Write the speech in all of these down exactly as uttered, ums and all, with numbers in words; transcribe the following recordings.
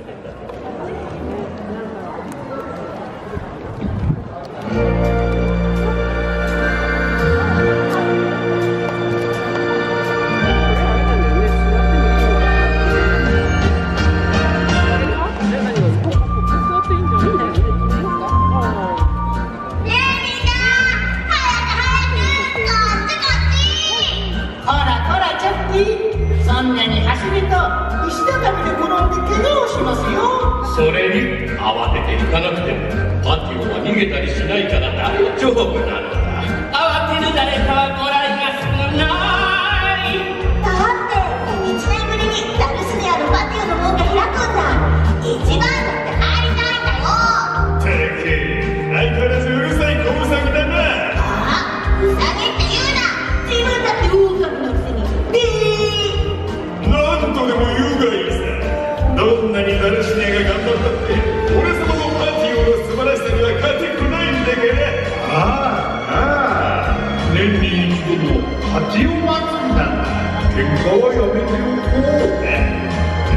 そんなに走ると石畳で転んで怪我をしますよ。 それに慌てて行かなくてもパティオは逃げたりしないから大丈夫なのだ。 慌てる誰かはご来が少ない。 だっていちねんぶりにダルスネアのパティオの門が開くんだ。一番だって入りたいんだよ。 てけ相変わらずうるさい小ウサギだな。 ああ、ウサギって言うな。自分だってオオカミのくせにビー。 何とでも言うがいいさ。どんなにダルシネが頑張ったって俺様のパティオの素晴らしさには勝てっこないんだから。ああああ、年に一度のパティオ祭りだな。喧嘩はやめておこうね。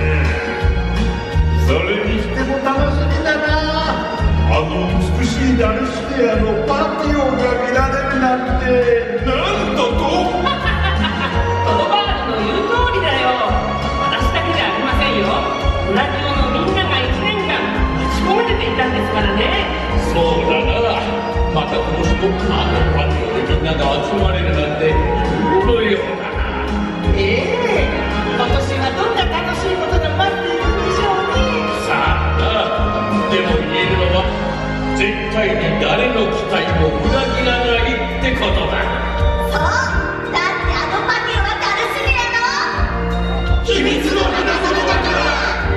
それにしても楽しみだな。あの美しいダルシネアのパティオが見られるなんて。なんだとトドバールの言う通りだよ。私だけじゃありませんよ。ブラジルのみんながいちねんかん打ち込まれていたんですからね。 そうだな。また今年もあのパティオでみんなが集まれるなんて夢のようだな。 ええ、今年はどんな楽しいことが待っているんでしょうね。 さあな。でも言えるのは絶対に誰の期待も裏切らないってことだ。 そう、だってあのパティオはダルスネアの秘密の花園だから。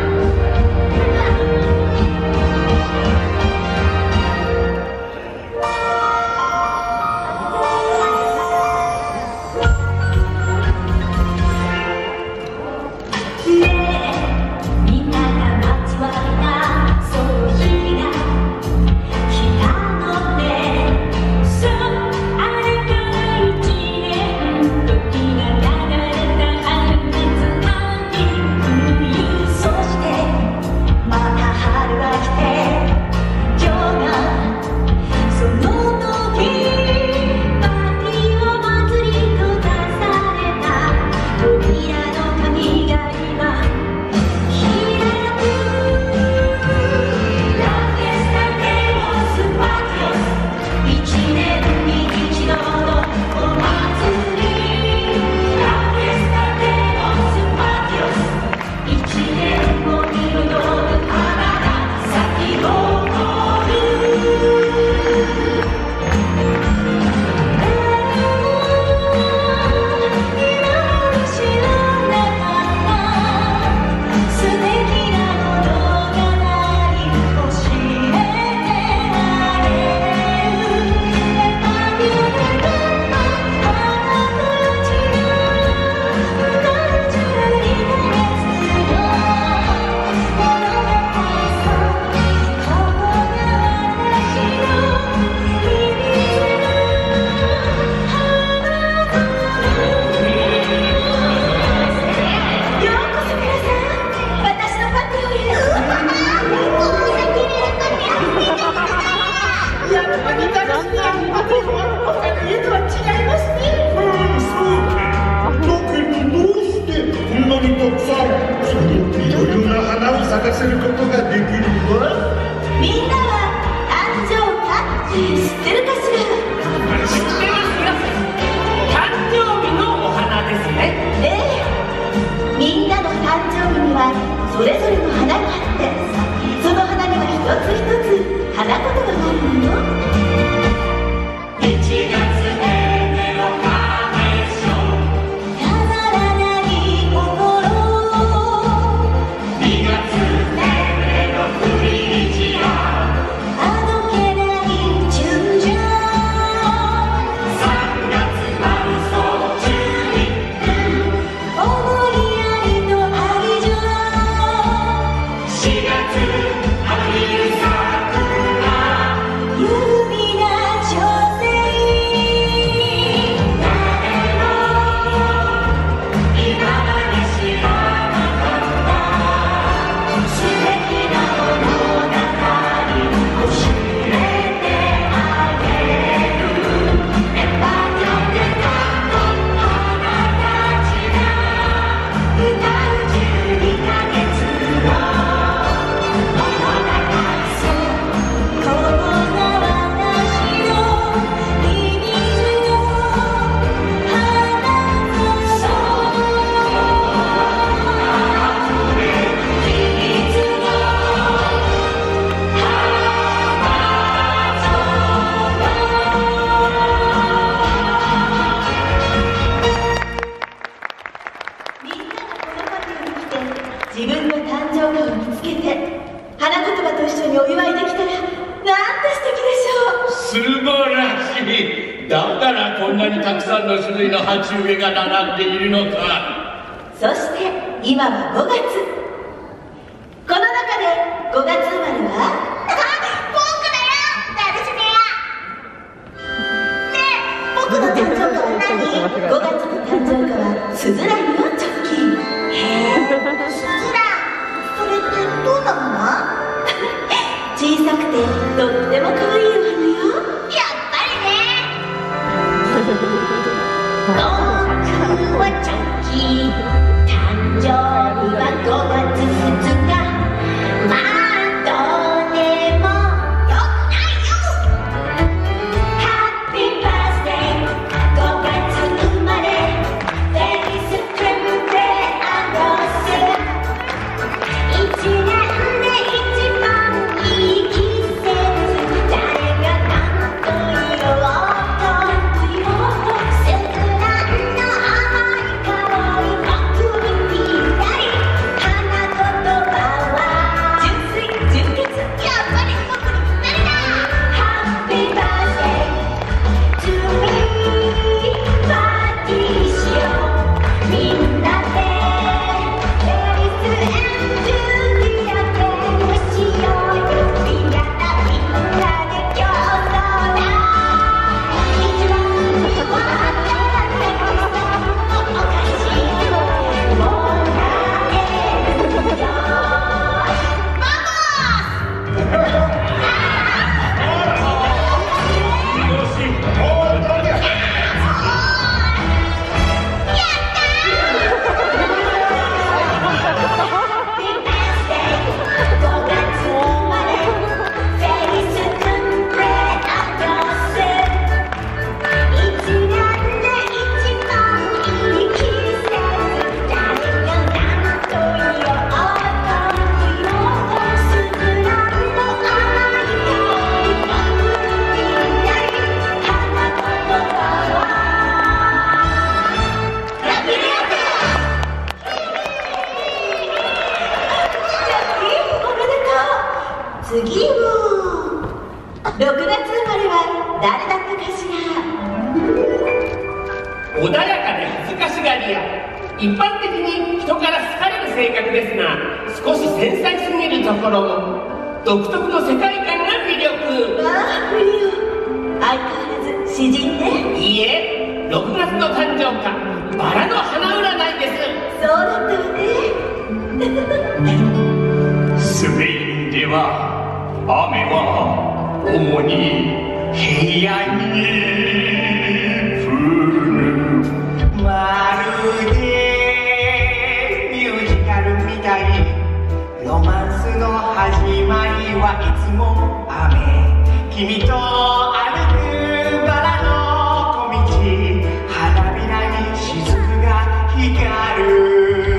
それぞれの花があって、その花には一つ一つ花言葉があるのよ。いちがつめいめのカーネーション、飾らない心。にがつめいめのフリージア、あどけない純情。さんがつマウソチューリップ、思いやりと愛情。しがつアピールサクラ、優美な女性。誰も今まで知らなかった素敵つけて花言葉と一緒にお祝いできたらなんて素敵でしょう。 素晴らしい。だからこんなにたくさんの種類の鉢植えが並んでいるのか。 そして今はごがつ。この中でごがつ生まれは僕だよ、ダルシネア。ねえ、僕の誕生日は何？ごがつの誕生日はスズランよ、チョッキー。へえ、スズラン、それってどんな花？小さくてとっても可愛いお花よ。やっぱりね。僕はチョッキー、誕生日はごがつふつか。まあどうでもよくないよ。ハッピーバースデー、ごがつ生まれ、フェリスクリムデアロス。一年で一番いい季節、誰が何と言おうと、スズランの甘い香り、僕にぴったり。花言葉は純粋純潔、やっぱり僕にぴったりだ。ハッピーバースデートゥーミー、パーティーしようみんなで。フェリスエンジュリアでもしようよ。みんなみんなで競争だ。一番にはお菓子をもらえるよ。次もろくがつ生まれは誰だったかしら。 穏やかで恥ずかしがり屋、一般的に人から好かれる性格ですが、少し繊細すぎるところも、独特の世界観が魅力。 ああ、フリオ、相変わらず詩人ね。 いいえ、ろくがつの誕生花、バラの花占いです。 そうだったわね。 スペインでは雨は主に平野に降る。 まるでミュージカルみたい、ロマンスの始まりはいつも雨。君と歩くバラの小道、花びらに雫が光る。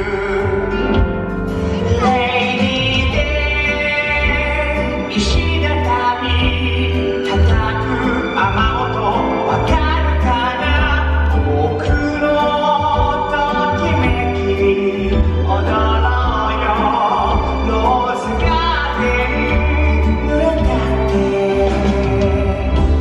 レイニーデー、石畳叩く雨音、わかるかな。僕のときめき踊ろうよ、ローズガーデン濡れたって。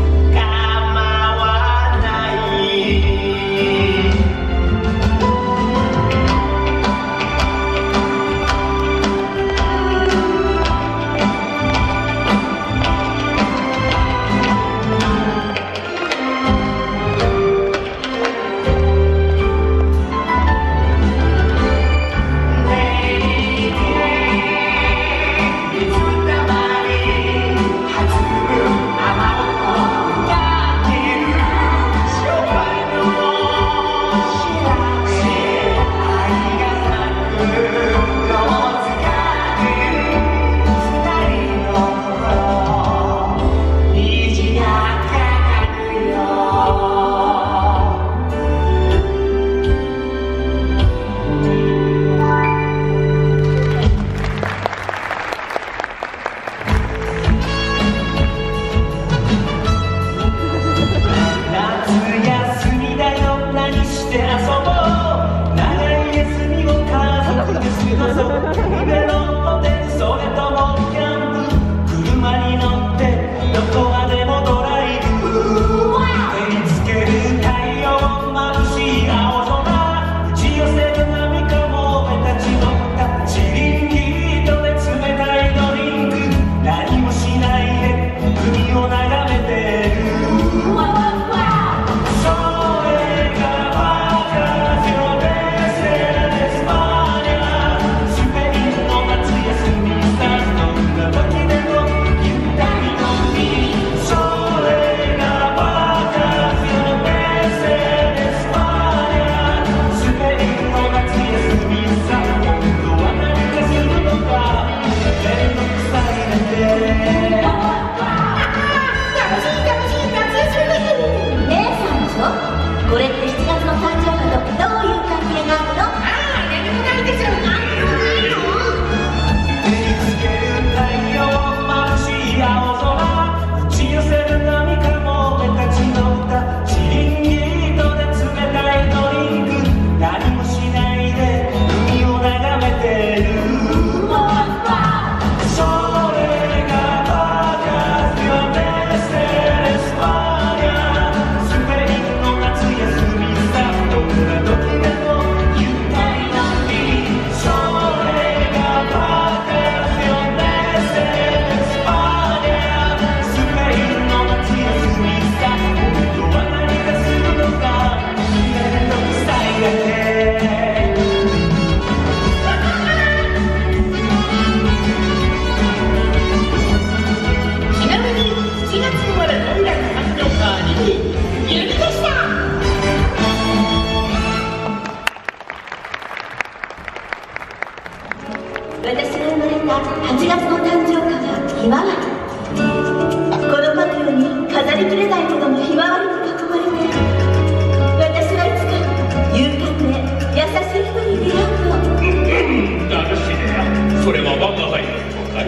ひまわり。このパティオに飾りきれないほどのひまわりに囲まれて、私はいつか勇敢で優しい人に出会うの。 ダルシネア、それは我が輩のことかい。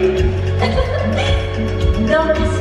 どうかしら。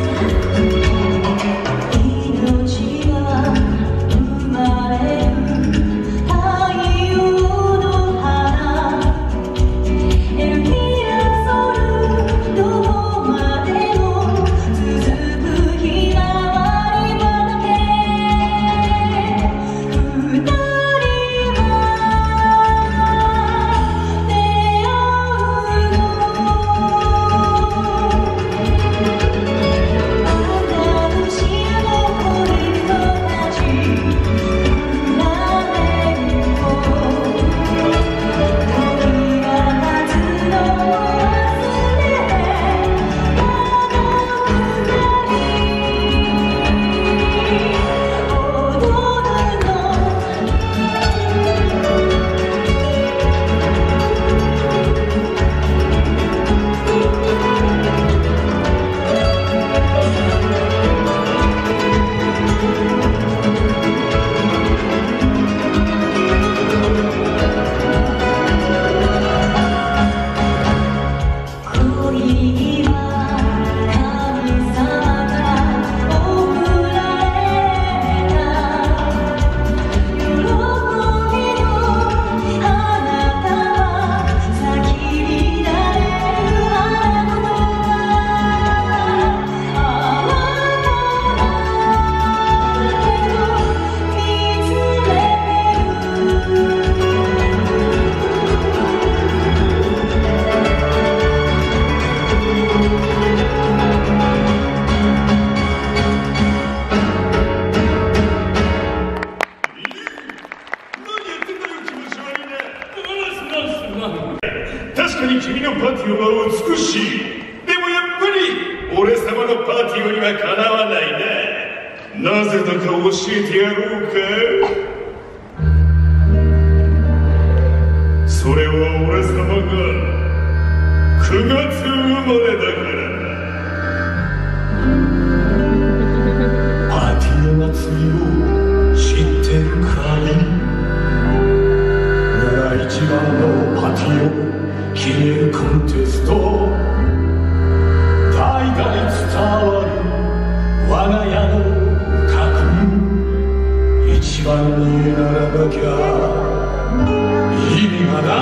確かに君のパティオは美しい。でもやっぱり俺様のパティオにはかなわないな。なぜだか教えてやろうか。それは俺様がくがつ生まれだからだ。 パティオ祭りを知ってるかい。村一番のパティオ決めるコンテスト、代々伝わる我が家の家訓、一番にならなきゃ意味がない。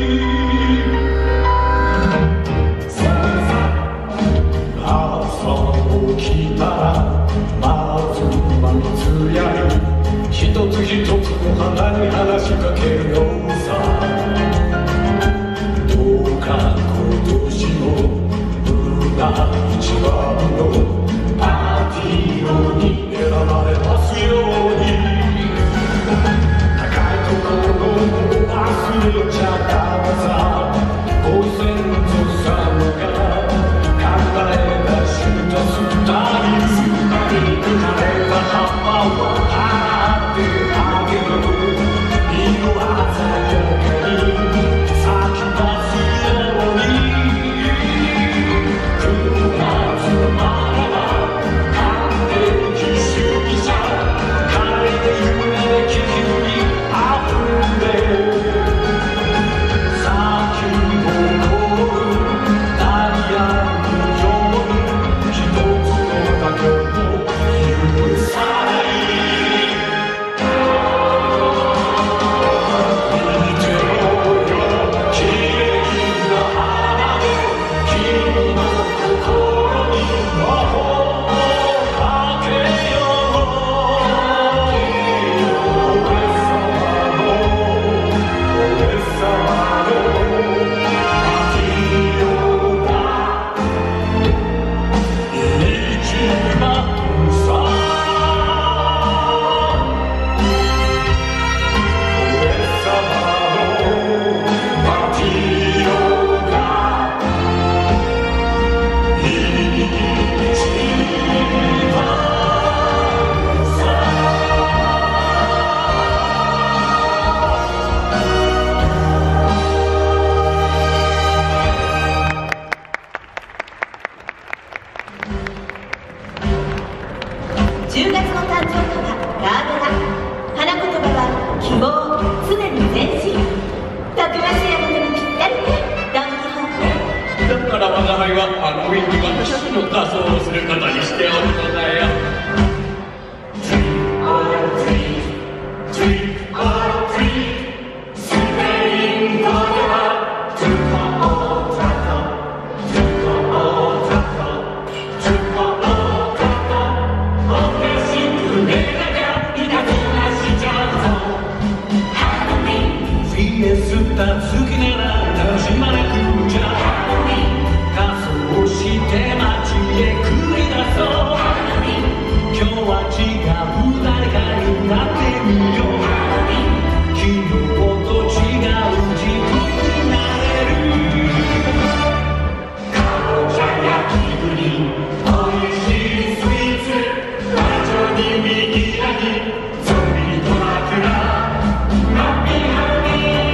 朝起きたらまずは水やり、一つ一つの花に話しかけるのさ。どうか今年も回はハロウィンに私の仮装をすることにしておるのだよ。好きなら楽しまなくちゃ。仮装して街へ繰り出そう。今日は違う誰かになってみよう。昨日と違う自分になれる。かぼちゃ焼き栗おいしいスイーツ、ラジオに右らぎゾンビドラキュラハッピーハロウィン。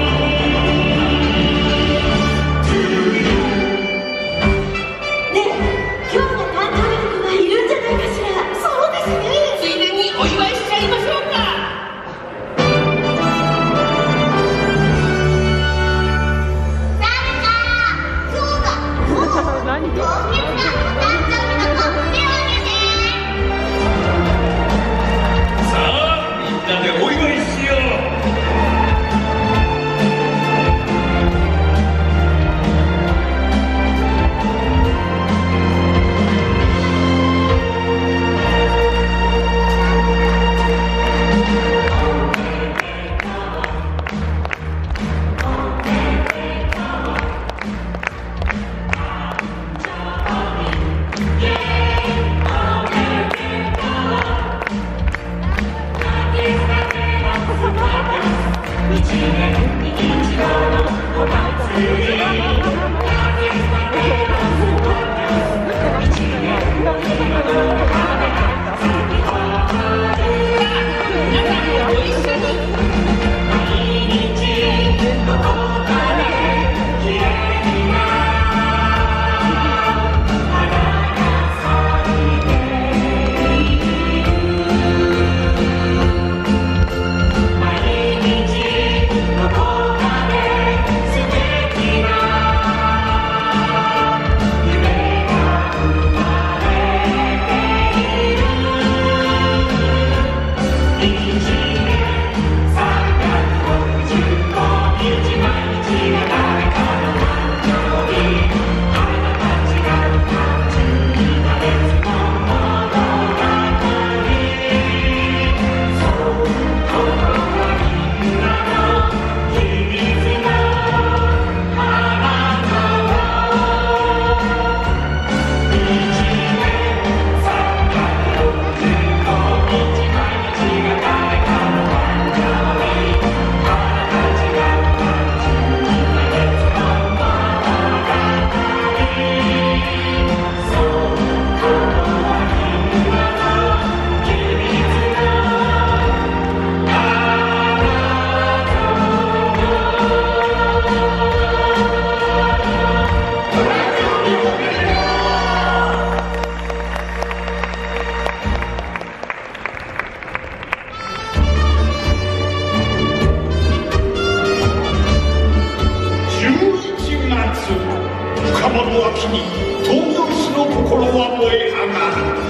深窓秋に闘牛士の心は燃え上がる。